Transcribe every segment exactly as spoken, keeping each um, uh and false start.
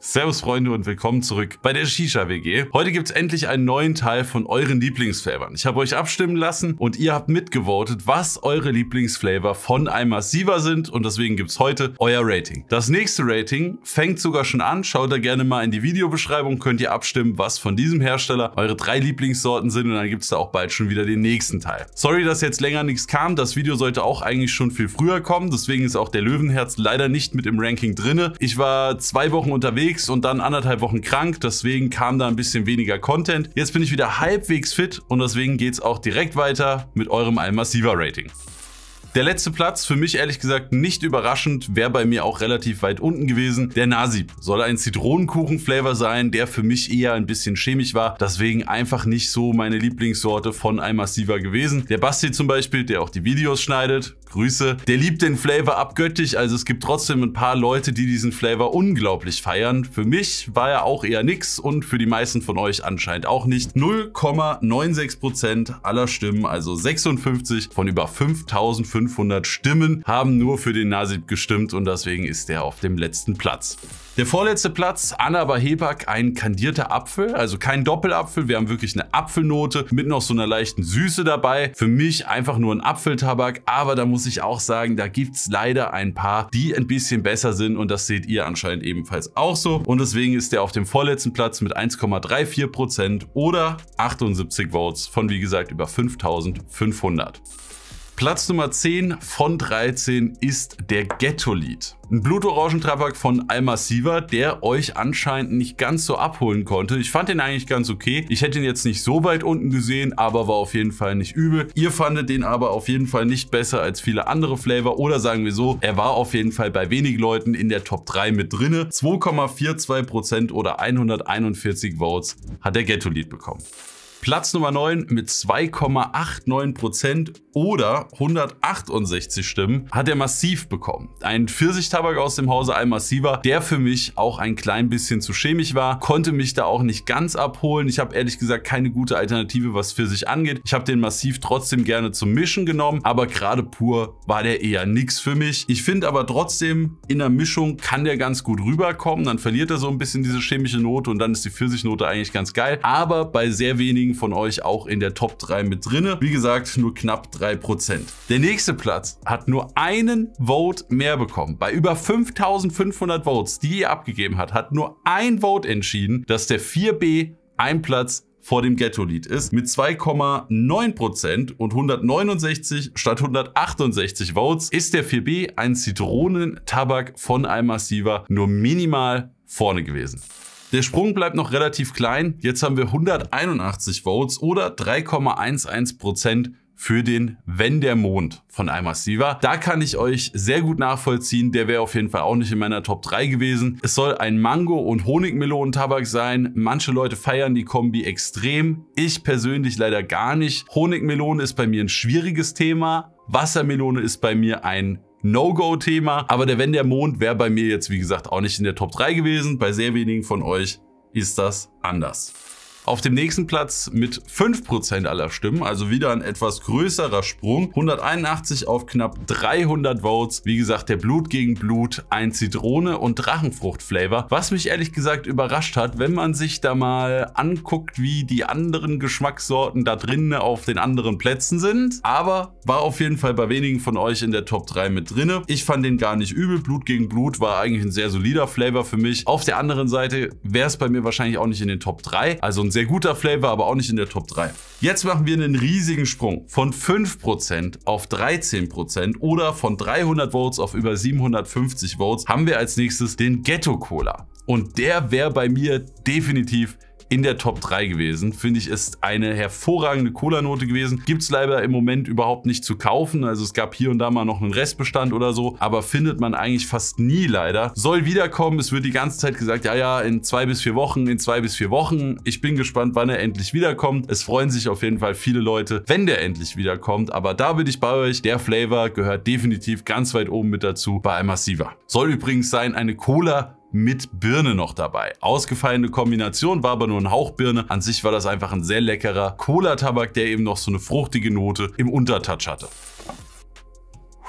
Servus Freunde und willkommen zurück bei der Shisha W G. Heute gibt es endlich einen neuen Teil von euren Lieblingsflavern. Ich habe euch abstimmen lassen und ihr habt mitgevotet, was eure Lieblingsflavor von iMassiva sind und deswegen gibt es heute euer Rating. Das nächste Rating fängt sogar schon an. Schaut da gerne mal in die Videobeschreibung, könnt ihr abstimmen, was von diesem Hersteller eure drei Lieblingssorten sind und dann gibt es da auch bald schon wieder den nächsten Teil. Sorry, dass jetzt länger nichts kam. Das Video sollte auch eigentlich schon viel früher kommen, deswegen ist auch der Löwenherz leider nicht mit im Ranking drinne. Ich war zwei Wochen unterwegs und dann anderthalb Wochen krank, deswegen kam da ein bisschen weniger Content. Jetzt bin ich wieder halbwegs fit und deswegen geht es auch direkt weiter mit eurem iMassiva Rating. Der letzte Platz, für mich ehrlich gesagt nicht überraschend, wäre bei mir auch relativ weit unten gewesen. Der Nasib soll ein Zitronenkuchen-Flavor sein, der für mich eher ein bisschen chemisch war. Deswegen einfach nicht so meine Lieblingssorte von iMassiva gewesen. Der Basti zum Beispiel, der auch die Videos schneidet, Grüße, der liebt den Flavor abgöttisch. Also es gibt trotzdem ein paar Leute, die diesen Flavor unglaublich feiern. Für mich war er auch eher nix und für die meisten von euch anscheinend auch nicht. null Komma sechsundneunzig Prozent aller Stimmen, also sechsundfünfzig von über fünftausendfünfhundert Stimmen, haben nur für den Nasib gestimmt und deswegen ist er auf dem letzten Platz. Der vorletzte Platz, Anna Bahebak, ein kandierter Apfel, also kein Doppelapfel. Wir haben wirklich eine Apfelnote mit noch so einer leichten Süße dabei. Für mich einfach nur ein Apfeltabak, aber da muss ich auch sagen, da gibt es leider ein paar, die ein bisschen besser sind und das seht ihr anscheinend ebenfalls auch so. Und deswegen ist der auf dem vorletzten Platz mit eins Komma vierunddreißig Prozent oder achtundsiebzig Votes von, wie gesagt, über fünftausendfünfhundert. Platz Nummer zehn von dreizehn ist der Ghetto-Lied. Ein Blutorangentabak von iMassiva, der euch anscheinend nicht ganz so abholen konnte. Ich fand den eigentlich ganz okay. Ich hätte ihn jetzt nicht so weit unten gesehen, aber war auf jeden Fall nicht übel. Ihr fandet den aber auf jeden Fall nicht besser als viele andere Flavor oder sagen wir so, er war auf jeden Fall bei wenigen Leuten in der Top drei mit drinne. zwei Komma zweiundvierzig Prozent oder hunderteinundvierzig Votes hat der Ghetto-Lied bekommen. Platz Nummer neun mit zwei Komma neunundachtzig Prozent oder hundertachtundsechzig Stimmen hat er Massiv bekommen. Ein Pfirsichtabak aus dem Hause iMassiva, der für mich auch ein klein bisschen zu chemisch war, konnte mich da auch nicht ganz abholen. Ich habe ehrlich gesagt keine gute Alternative, was Pfirsich angeht. Ich habe den Massiv trotzdem gerne zum Mischen genommen, aber gerade pur war der eher nix für mich. Ich finde aber trotzdem, in der Mischung kann der ganz gut rüberkommen. Dann verliert er so ein bisschen diese chemische Note und dann ist die Pfirsichnote eigentlich ganz geil. Aber bei sehr wenigen von euch auch in der Top drei mit drinne. Wie gesagt, nur knapp drei Prozent. Der nächste Platz hat nur einen Vote mehr bekommen. Bei über fünftausendfünfhundert Votes, die ihr abgegeben hat, hat nur ein Vote entschieden, dass der vier B ein Platz vor dem Ghetto-Lied ist. Mit zwei Komma neun Prozent und hundertneunundsechzig statt hundertachtundsechzig Votes ist der vier B ein Zitronentabak von iMassiva nur minimal vorne gewesen. Der Sprung bleibt noch relativ klein. Jetzt haben wir hunderteinundachtzig Votes oder drei Komma elf Prozent für den Wenn der Mond von iMassiva. Da kann ich euch sehr gut nachvollziehen. Der wäre auf jeden Fall auch nicht in meiner Top drei gewesen. Es soll ein Mango- und Honigmelonentabak sein. Manche Leute feiern die Kombi extrem. Ich persönlich leider gar nicht. Honigmelone ist bei mir ein schwieriges Thema. Wassermelone ist bei mir ein No-Go-Thema, aber der Wenn der Mond wäre bei mir jetzt wie gesagt auch nicht in der Top drei gewesen. Bei sehr wenigen von euch ist das anders. Auf dem nächsten Platz mit fünf Prozent aller Stimmen, also wieder ein etwas größerer Sprung, hunderteinundachtzig auf knapp dreihundert Votes. Wie gesagt, der Blut gegen Blut, ein Zitrone- und Drachenfrucht-Flavor, was mich ehrlich gesagt überrascht hat, wenn man sich da mal anguckt, wie die anderen Geschmackssorten da drinnen auf den anderen Plätzen sind. Aber war auf jeden Fall bei wenigen von euch in der Top drei mit drinne. Ich fand den gar nicht übel. Blut gegen Blut war eigentlich ein sehr solider Flavor für mich. Auf der anderen Seite wäre es bei mir wahrscheinlich auch nicht in den Top drei. Also ein sehr guter Flavor, aber auch nicht in der Top drei. Jetzt machen wir einen riesigen Sprung von fünf Prozent auf dreizehn Prozent oder von dreihundert Votes auf über siebenhundertfünfzig Votes haben wir als nächstes den Ghetto Cola. Und der wäre bei mir definitiv in der Top drei gewesen. Finde ich, ist eine hervorragende Cola-Note gewesen. Gibt es leider im Moment überhaupt nicht zu kaufen. Also es gab hier und da mal noch einen Restbestand oder so, aber findet man eigentlich fast nie leider. Soll wiederkommen. Es wird die ganze Zeit gesagt, ja, ja, in zwei bis vier Wochen, in zwei bis vier Wochen. Ich bin gespannt, wann er endlich wiederkommt. Es freuen sich auf jeden Fall viele Leute, wenn der endlich wiederkommt. Aber da bin ich bei euch. Der Flavor gehört definitiv ganz weit oben mit dazu bei iMassiva. Soll übrigens sein, eine Cola mit Birne noch dabei. Ausgefallene Kombination, war aber nur ein Hauch Birne. An sich war das einfach ein sehr leckerer Cola-Tabak, der eben noch so eine fruchtige Note im Untertouch hatte.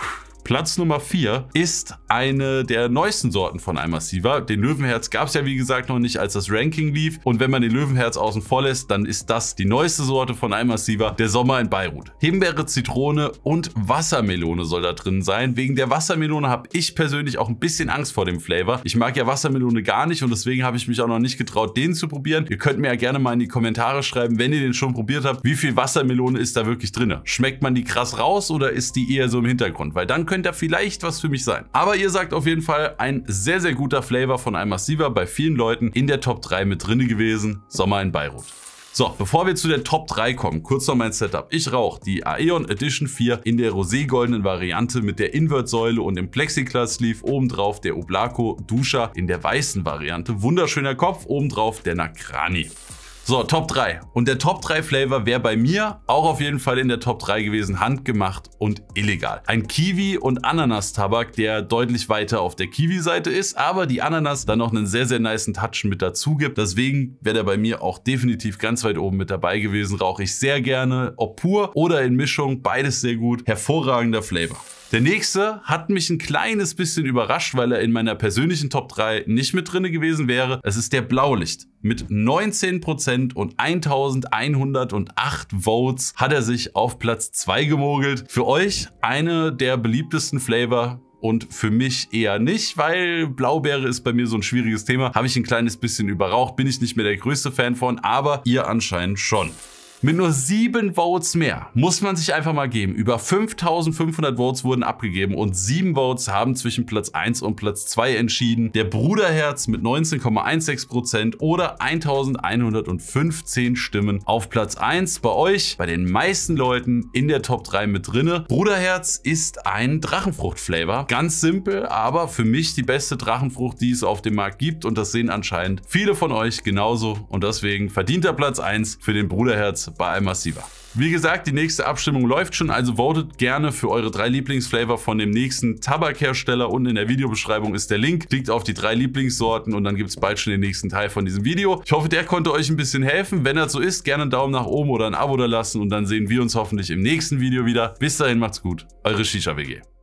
Platz Nummer vier ist eine der neuesten Sorten von Almaciva. Den Löwenherz gab es ja wie gesagt noch nicht, als das Ranking lief. Und wenn man den Löwenherz außen vor lässt, dann ist das die neueste Sorte von Almaciva, der Sommer in Beirut. Himbeere, Zitrone und Wassermelone soll da drin sein. Wegen der Wassermelone habe ich persönlich auch ein bisschen Angst vor dem Flavor. Ich mag ja Wassermelone gar nicht und deswegen habe ich mich auch noch nicht getraut, den zu probieren. Ihr könnt mir ja gerne mal in die Kommentare schreiben, wenn ihr den schon probiert habt, wie viel Wassermelone ist da wirklich drin? Schmeckt man die krass raus oder ist die eher so im Hintergrund? Weil dann könnte da vielleicht was für mich sein. Aber ihr sagt auf jeden Fall, ein sehr, sehr guter Flavor von Almaciva, bei vielen Leuten in der Top drei mit drin gewesen. Sommer in Beirut. So, bevor wir zu der Top drei kommen, kurz noch mein Setup. Ich rauche die Aeon Edition vier in der rosé-goldenen Variante mit der Invert-Säule und dem Plexiglas-Sleeve. Obendrauf der Oblako Dusha in der weißen Variante. Wunderschöner Kopf, obendrauf der Nagrani. So, Top drei. Und der Top drei Flavor wäre bei mir auch auf jeden Fall in der Top drei gewesen, handgemacht und illegal. Ein Kiwi- und Ananas-Tabak, der deutlich weiter auf der Kiwi-Seite ist, aber die Ananas dann noch einen sehr, sehr nicen Touch mit dazu gibt. Deswegen wäre der bei mir auch definitiv ganz weit oben mit dabei gewesen. Rauche ich sehr gerne, ob pur oder in Mischung, beides sehr gut. Hervorragender Flavor. Der nächste hat mich ein kleines bisschen überrascht, weil er in meiner persönlichen Top drei nicht mit drin gewesen wäre. Es ist der Blaulicht. Mit neunzehn Prozent und elfhundertacht Votes hat er sich auf Platz zwei gemogelt. Für euch eine der beliebtesten Flavor. Und für mich eher nicht, weil Blaubeere ist bei mir so ein schwieriges Thema. Habe ich ein kleines bisschen überraucht, bin ich nicht mehr der größte Fan von, aber ihr anscheinend schon. Mit nur sieben Votes mehr, muss man sich einfach mal geben. Über fünftausendfünfhundert Votes wurden abgegeben und sieben Votes haben zwischen Platz eins und Platz zwei entschieden. Der Bruderherz mit neunzehn Komma sechzehn Prozent oder elfhundertfünfzehn Stimmen auf Platz eins. Bei euch, bei den meisten Leuten in der Top drei mit drinne. Bruderherz ist ein Drachenfrucht-Flavor. Ganz simpel, aber für mich die beste Drachenfrucht, die es auf dem Markt gibt. Und das sehen anscheinend viele von euch genauso. Und deswegen verdient er Platz eins für den Bruderherz bei Almaciva. Wie gesagt, die nächste Abstimmung läuft schon, also votet gerne für eure drei Lieblingsflavor von dem nächsten Tabakhersteller. Unten in der Videobeschreibung ist der Link. Klickt auf die drei Lieblingssorten und dann gibt es bald schon den nächsten Teil von diesem Video. Ich hoffe, der konnte euch ein bisschen helfen. Wenn das so ist, gerne einen Daumen nach oben oder ein Abo da lassen und dann sehen wir uns hoffentlich im nächsten Video wieder. Bis dahin, macht's gut. Eure Shisha W G.